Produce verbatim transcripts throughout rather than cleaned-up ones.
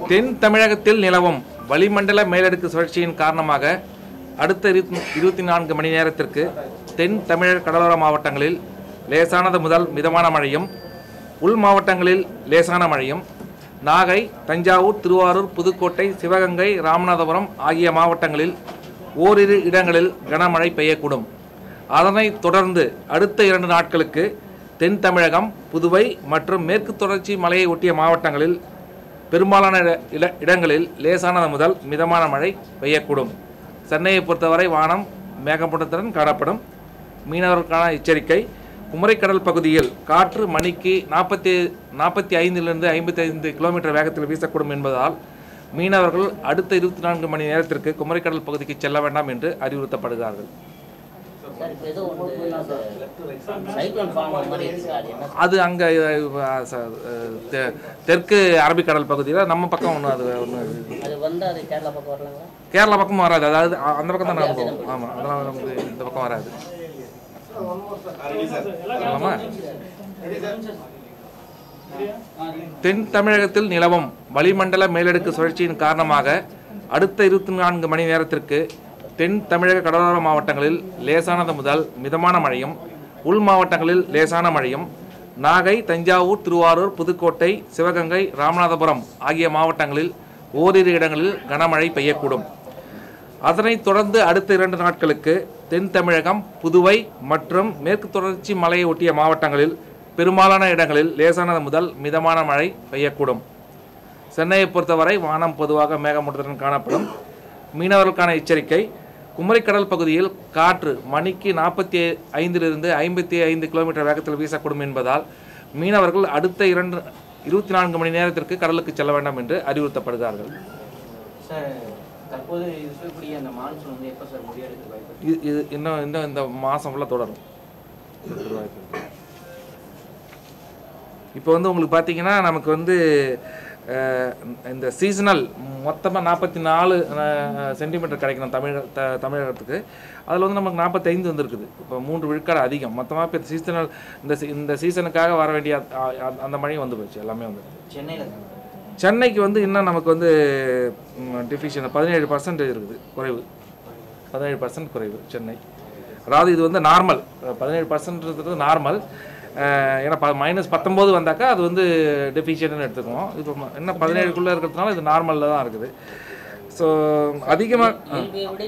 தென் தமிழகத்தில் நிலவும் வளிமண்டல மேலடுக்கு சுழற்சியின் காரணமாக அடுத்த இருபத்தி நான்கு மணி நேரத்திற்கு தென் தமிழக கடலோர மாவட்டங்களில் லேசானது முதல் மிதமான மழையும், உள் மாவட்டங்களில் லேசான மழையும், நாகை, தஞ்சாவூர், திருவாரூர், புதுக்கோட்டை, சிவகங்கை, ராமநாதபுரம் ஆகிய மாவட்டங்களில் ஓரிரு இடங்களில் கனமழை பெய்யக்கூடும். அதனைத் தொடர்ந்து அடுத்த இரண்டு நாட்களுக்கு தென் தமிழகம், புதுவை மற்றும் மேற்கு தொடர்ச்சி மலையை ஒட்டிய மாவட்டங்களில் பெரும்பாலான இட இடங்களில் லேசானது முதல் மிதமான மழை பெய்யக்கூடும். சென்னையை பொறுத்தவரை வானம் மேகமூட்டத்துடன் காணப்படும். மீனவர்களுக்கான எச்சரிக்கை: குமரிக்கடல் பகுதியில் காற்று மணிக்கு நாற்பத்தி நாற்பத்தி ஐந்திலிருந்து ஐம்பத்தி ஐந்து கிலோமீட்டர் வேகத்தில் வீசக்கூடும் என்பதால் மீனவர்கள் அடுத்த இருபத்தி நான்கு மணி நேரத்திற்கு குமரிக்கடல் பகுதிக்கு செல்ல வேண்டாம் என்று அறிவுறுத்தப்படுகிறார்கள். அது அங்கே தெற்கு அரபிக்கடல் பகுதியில் நம்ம பக்கம் ஒன்று அது ஒன்று கேரளா பக்கம் வராது. அதாவது அந்த பக்கம் தான் நம்ம போவோம். ஆமாம், அதெல்லாம் நமக்கு இந்த பக்கம் வராது. ஆமாம். தென் தமிழகத்தில் நிலவும் வளிமண்டல மேலடுக்கு சுழற்சியின் காரணமாக அடுத்த இருபத்தி நான்கு மணி நேரத்திற்கு தென் தமிழக கடலோர மாவட்டங்களில் லேசானது முதல் மிதமான மழையும், உள் மாவட்டங்களில் லேசான மழையும், நாகை, தஞ்சாவூர், திருவாரூர், புதுக்கோட்டை, சிவகங்கை, ராமநாதபுரம் ஆகிய மாவட்டங்களில் ஓரிரு இடங்களில் கனமழை பெய்யக்கூடும். அதனைத் தொடர்ந்து அடுத்த இரண்டு நாட்களுக்கு தென் தமிழகம், புதுவை மற்றும் மேற்கு தொடர்ச்சி மலையை ஒட்டிய மாவட்டங்களில் பெரும்பாலான இடங்களில் லேசானது முதல் மிதமான மழை பெய்யக்கூடும். சென்னையை பொறுத்தவரை வானம் பொதுவாக மேகமூட்டத்துடன் காணப்படும். மீனவர்களுக்கான எச்சரிக்கை: குமரிக்கடல் பகுதியில் காற்று மணிக்கு நாற்பத்தி ஐந்திலிருந்து ஐம்பத்தி ஐந்து கிலோமீட்டர் வேகத்தில் வீசக்கூடும் என்பதால் மீனவர்கள் அடுத்த இரண்டு இருபத்தி நான்கு மணி நேரத்திற்கு கடலுக்கு செல்ல வேண்டாம் என்று அறிவுறுத்தப்படுகிறார்கள். இது இன்னும் இன்னும் இந்த மாதம் ஃபுல்லாக தொடரும். இப்போ வந்து உங்களுக்கு பார்த்தீங்கன்னா நமக்கு வந்து இந்த சீசனல் மொத்தமாக நாற்பத்தி நாலு சென்டிமீட்டர் கிடைக்கணும் தமிழ் த தமிழகத்துக்கு. அதில் வந்து நமக்கு நாற்பத்தி ஐந்து வந்துருக்குது. இப்போ மூன்று விழுக்காடு அதிகம். மொத்தமாக இப்போ சீசனல் இந்த இந்த சீசனுக்காக வர வேண்டிய அந்த மழையும் வந்து போச்சு, எல்லாமே வந்து. சென்னையில் சென்னைக்கு வந்து இன்னும் நமக்கு வந்து டிஃபிஷியன் பதினேழு பர்சன்டேஜ் இருக்குது, குறைவு. பதினேழு பர்சன்ட் குறைவு சென்னை. அதாவது இது வந்து நார்மல். பதினேழு பர்சன்ட்ன்றது நார்மல். ஏன்னா ப மைனஸ் பத்தொம்போது வந்தாக்கா அது வந்து டெஃபிஷியன்ட்னு எடுத்துக்குவோம். இப்போ என்ன பதினேழுக்குள்ளே இருக்கிறதுனால இது நார்மலில் தான் இருக்குது. ஸோ அதிகமாக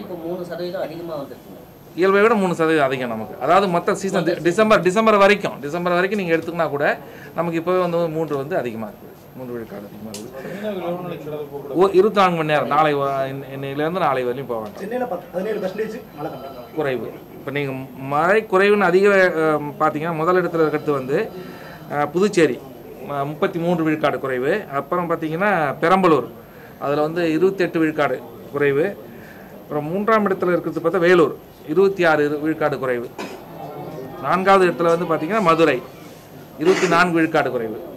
இயல்பை விட மூணு சதவீதம் அதிகம் நமக்கு. அதாவது மொத்த சீசன் டிசம்பர் டிசம்பர் வரைக்கும் டிசம்பர் வரைக்கும் நீங்கள் எடுத்துக்கினா கூட நமக்கு இப்போவே வந்து மூன்று வந்து அதிகமாக இருக்குது. மூன்று விழுக்காடு அதிகமாக இருக்குது. ஓ இருபத்தி நான்கு மணி நேரம் நாளை இன்னையிலேருந்து நாளை வரையும் போக வேண்டாம். குறைவு. இப்போ நீங்கள் மழை குறைவுன்னு அதிக பார்த்தீங்கன்னா முதலிடத்தில் இருக்கிறது வந்து புதுச்சேரி முப்பத்தி மூன்று விழுக்காடு குறைவு. அப்புறம் பார்த்தீங்கன்னா பெரம்பலூர் அதில் வந்து இருபத்தி எட்டு விழுக்காடு குறைவு. அப்புறம் மூன்றாம் இடத்துல இருக்கிறது பார்த்தா வேலூர் இருபத்தி ஆறு விழுக்காடு குறைவு. நான்காவது இடத்துல வந்து பார்த்தீங்கன்னா மதுரை இருபத்தி நான்கு விழுக்காடு குறைவு.